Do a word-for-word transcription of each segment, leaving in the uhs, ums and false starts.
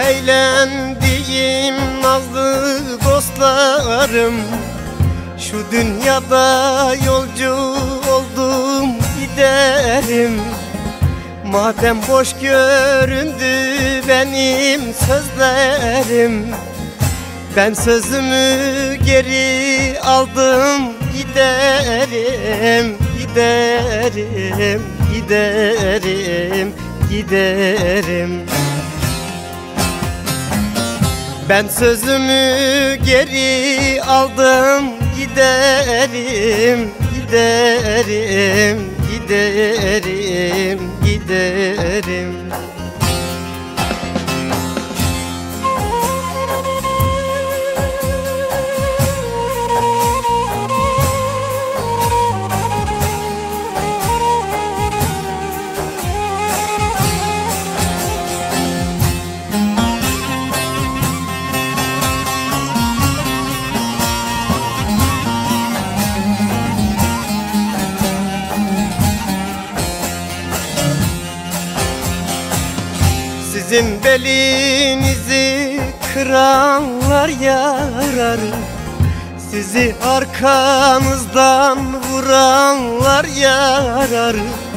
eğlendiğim nazlı dostlarım, şu dünyada yolcu oldum giderim. Madem boş göründü benim sözlerim, ben sözümü geri aldım giderim, giderim, giderim, giderim. Ben sözümü geri aldım giderim, giderim, giderim, giderim. Sizin belinizi kıranlar yarar, sizi arkanızdan vuranlar yarar.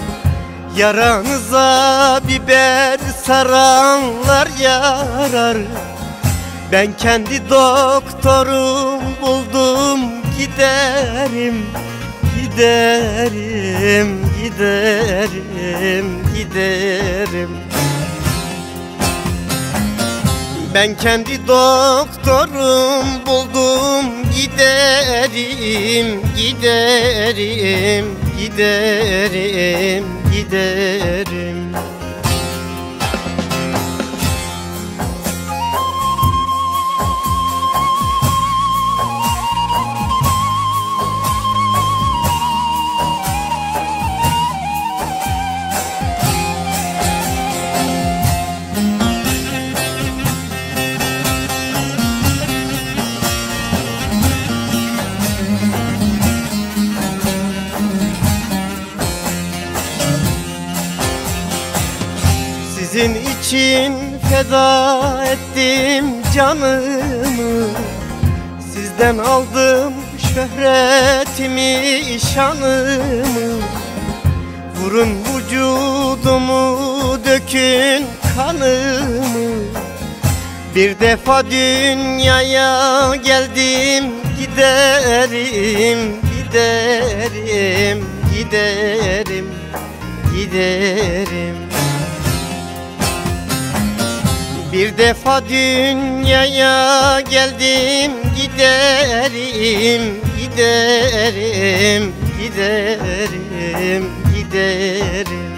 Yaranıza biber saranlar yarar. Ben kendi doktorum buldum giderim, giderim, giderim, giderim. Ben kendi doktorum buldum giderim, giderim, giderim, giderim. Sizin için feda ettim canımı, sizden aldım şöhretimi, şanımı. Vurun vücudumu, dökün kanımı. Bir defa dünyaya geldim giderim, giderim, giderim, giderim. Bir defa dünyaya geldim giderim, giderim, giderim, giderim.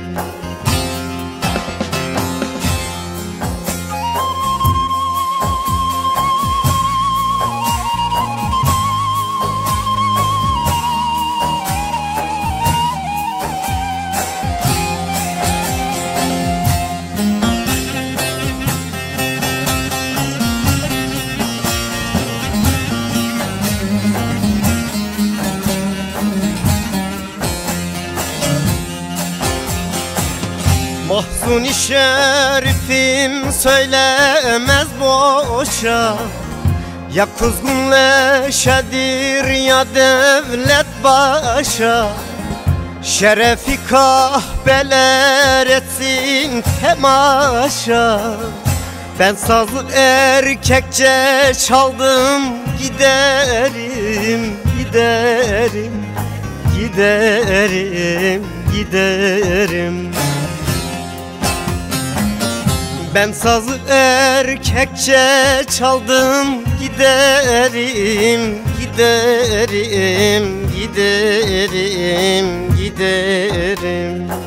Mahzun-i şerifim söylemez boşa, ya kuzgun leşedir ya devlet başa. Şerefi kahpeler etsin temaşa. Ben sazı erkekçe çaldım giderim, giderim, giderim, giderim. Ben sazı erkekçe çaldım giderim, giderim, giderim, giderim.